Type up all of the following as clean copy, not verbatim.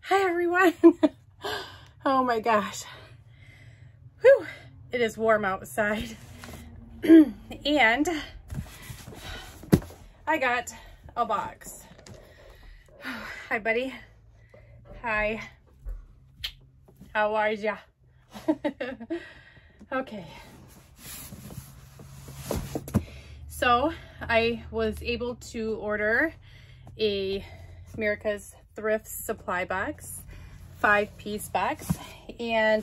Hi everyone. Oh my gosh. Whew. It is warm outside. And I got a box. Hi buddy. Hi. How are ya? Okay. So I was able to order a America's Thrift Supply box, 5-piece box, and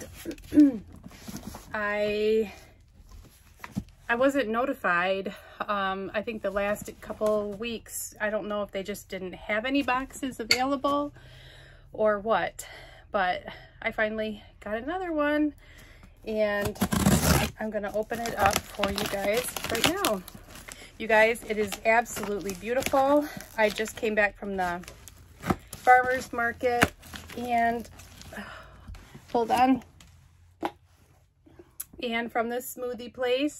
I wasn't notified. I think the last couple weeks, I don't know if they just didn't have any boxes available or what, but I finally got another one and I'm gonna open it up for you guys right now. You guys, it is absolutely beautiful. I just came back from the farmer's market and hold on, and from this smoothie place.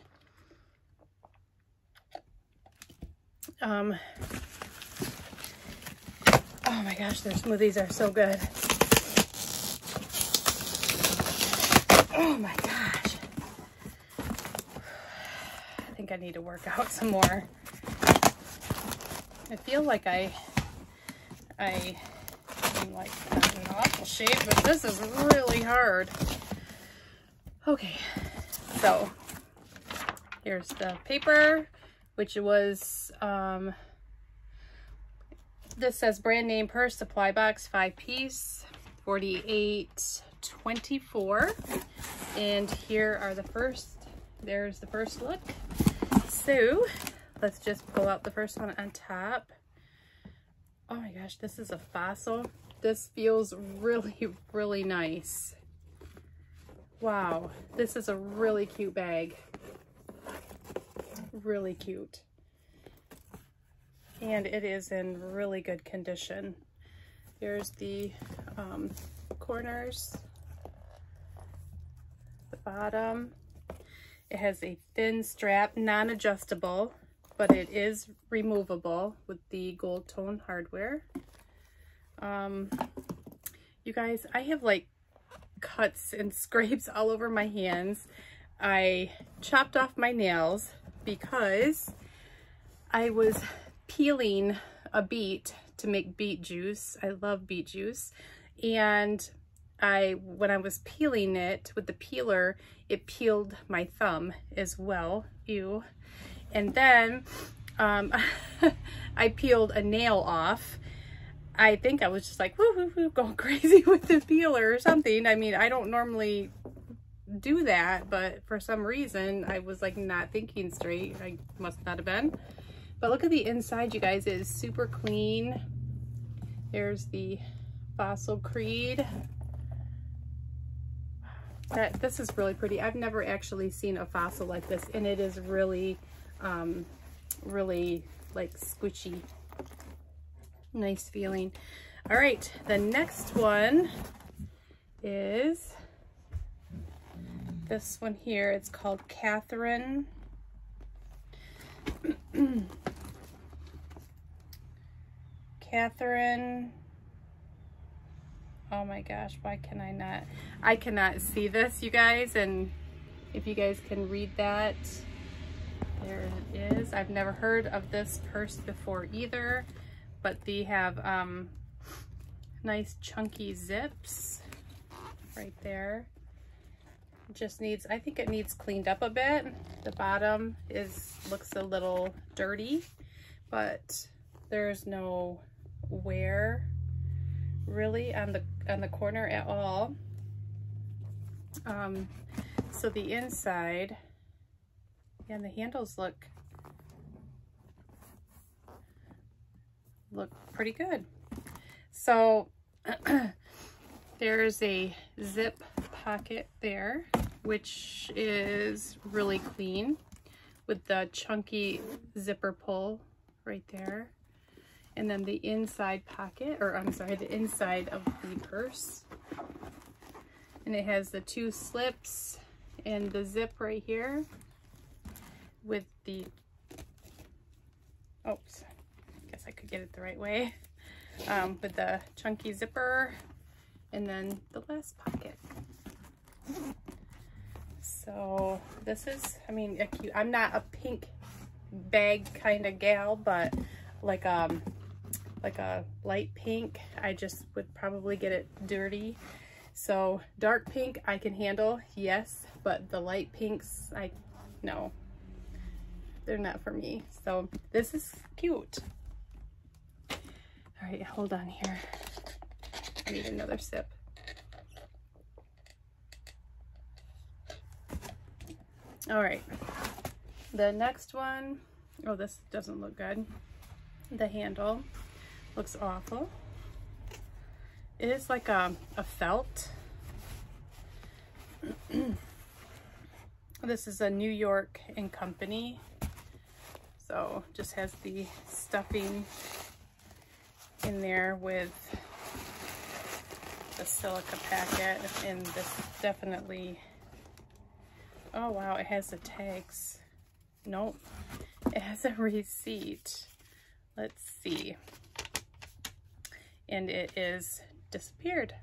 Oh my gosh, their smoothies are so good. Oh my gosh. I think I need to work out some more. I feel like I'm like not in awful shape, but this is really hard. Okay, so here's the paper, which was this says brand name purse supply box, 5-piece, $48.24, and here are the first. There's the first look. So let's just pull out the first one on top. Oh my gosh, this is a Fossil. This feels really nice. Wow, this is a really cute bag. Really cute. And it is in really good condition. There's the corners, the bottom. It has a thin strap, non-adjustable, but it is removable with the gold tone hardware. You guys, I have like cuts and scrapes all over my hands. I chopped off my nails because I was peeling a beet to make beet juice. I love beet juice. And when I was peeling it with the peeler, it peeled my thumb as well. Ew. And then I peeled a nail off. I think I was just like, woo, woo, woo, going crazy with the peeler or something. I mean, I don't normally do that, but for some reason, I was like not thinking straight. I must not have been. But look at the inside, you guys. It is super clean. There's the Fossil Creed. This is really pretty. I've never actually seen a Fossil like this, and it is really, really like squishy. Nice feeling. All right, the next one is this one here. It's called Catherine. Catherine. Oh my gosh, why can I cannot see this, you guys, and if you guys can read that, there it is. I've never heard of this purse before either, but they have nice chunky zips right there. Just needs, I think it needs cleaned up a bit. The bottom looks a little dirty, but there's no wear really on the corner at all. So the inside and the handles look pretty good. So there's a zip pocket there, which is really clean with the chunky zipper pull right there. And then the inside pocket, or I'm sorry, the inside of the purse. And it has the 2 slips and the zip right here with the, oops, I guess I could get it the right way. with the chunky zipper, and then the last pocket. So this is, I mean, a cute, I'm not a pink bag kind of gal, but like a light pink, I just would probably get it dirty. So dark pink I can handle, yes, but the light pinks, no, they're not for me. So this is cute. All right, hold on here. I need another sip. All right, the next one, oh, this doesn't look good. The handle looks awful. It is like a felt. This is a New York & Company. So just has the stuffing in there with the silica packet, and this definitely, oh wow, it has the tags. Nope, it has a receipt. Let's see. And it is disappeared.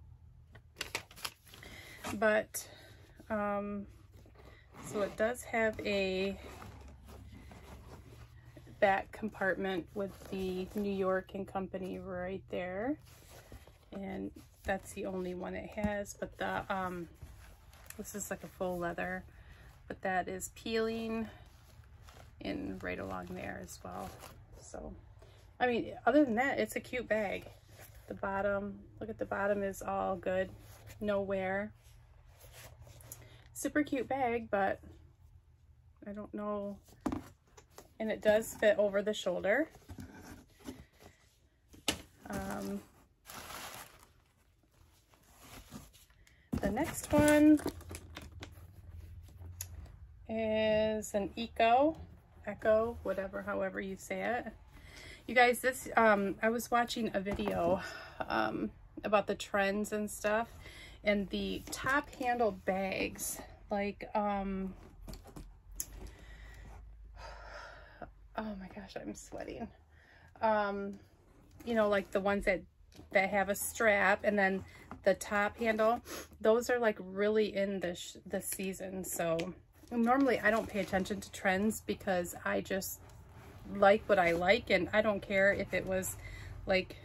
But so it does have a back compartment with the New York & Company right there, and that's the only one it has. But the this is like a full leather, but that is peeling in right along there as well. So I mean, other than that, it's a cute bag. The bottom, look at the bottom, is all good, no wear. Super cute bag, but I don't know. And it does fit over the shoulder. The next one is an Echo, whatever, however you say it. You guys, this, I was watching a video about the trends and stuff, and the top handle bags, like, oh my gosh, I'm sweating. You know, like the ones that have a strap, and then the top handle, those are like really in this season. So normally I don't pay attention to trends because I just like what I like, and I don't care if it was like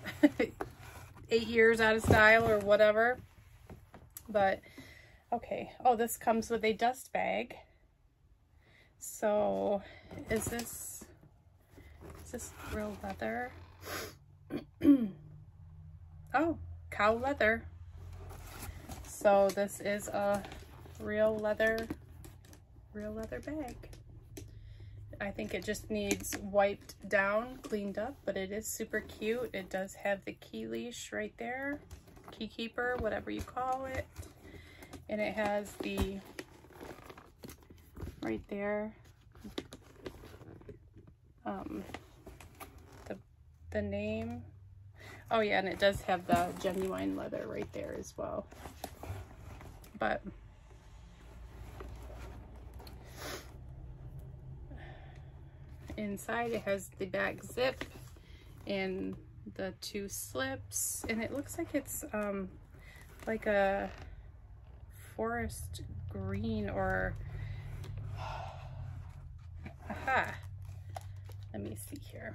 8 years out of style or whatever. But okay, oh, this comes with a dust bag. So is this real leather? Oh, cow leather. So this is a real leather bag. I think it just needs wiped down, cleaned up, but it is super cute. It does have the key leash right there, key keeper, whatever you call it. And it has the, right there, the name. Oh yeah, and it does have the genuine leather right there as well. But inside it has the back zip and the 2 slips, and it looks like it's like a forest green, or aha, let me see here.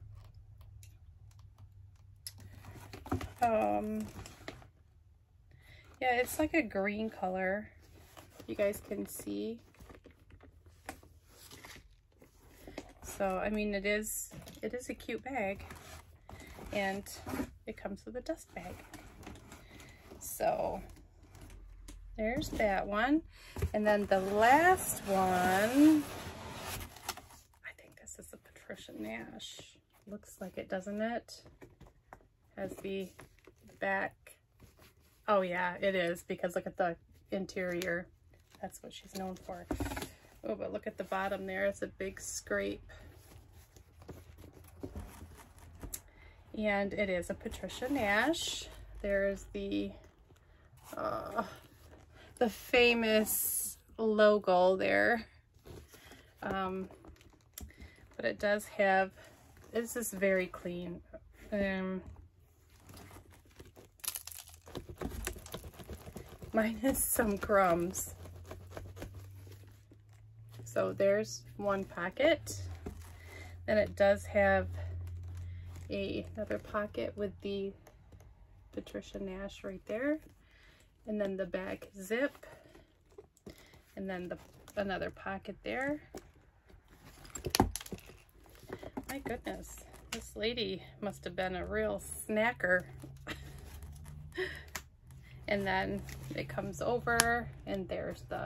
Yeah, it's like a green color. You guys can see. So, I mean, it is a cute bag, and it comes with a dust bag. So there's that one. And then the last one, I think this is a Patricia Nash. Looks like it, doesn't it? Has the back. Oh yeah, it is, because look at the interior. That's what she's known for. Oh, but look at the bottom there. It's a big scrape. And it is a Patricia Nash. There's the famous logo there. But it does have, this is very clean. minus some crumbs. So there's one pocket. Then it does have another pocket with the Patricia Nash right there. And then the back zip. And then another pocket there. My goodness, this lady must have been a real snacker. And then it comes over and there's the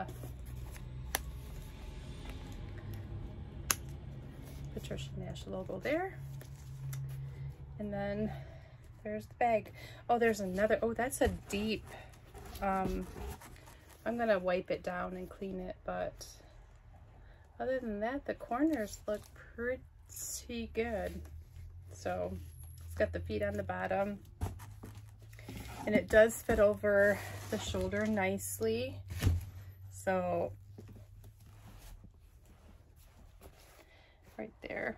Patricia Nash logo there. And then there's the bag. Oh, there's another. Oh, that's a deep. I'm gonna wipe it down and clean it, but other than that, the corners look pretty good. So it's got the feet on the bottom, and it does fit over the shoulder nicely. So right there.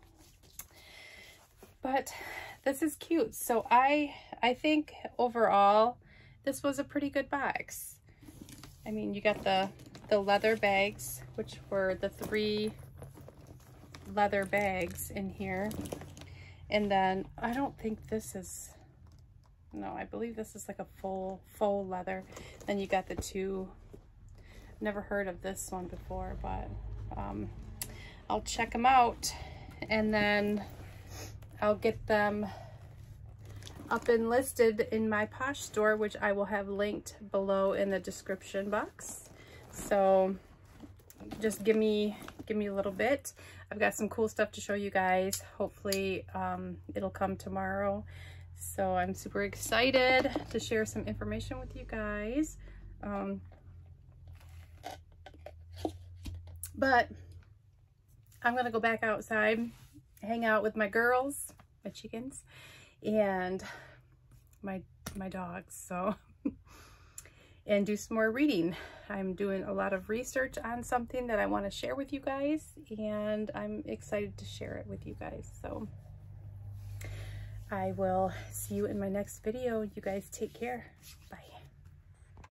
But this is cute. So I think overall this was a pretty good box. I mean, you got the leather bags, which were the 3 leather bags in here. And then I don't think this is, no, I believe this is like a full faux leather. Then you got the 2, never heard of this one before, but I'll check them out and then I'll get them up and listed in my Posh store, which I will have linked below in the description box. So just give me a little bit. I've got some cool stuff to show you guys. Hopefully it'll come tomorrow. So I'm super excited to share some information with you guys. But I'm gonna go back outside, hang out with my girls, my chickens, and my dogs, so and do some more reading. I'm doing a lot of research on something that I want to share with you guys, and I'm excited to share it with you guys. So I will see you in my next video. You guys take care. Bye.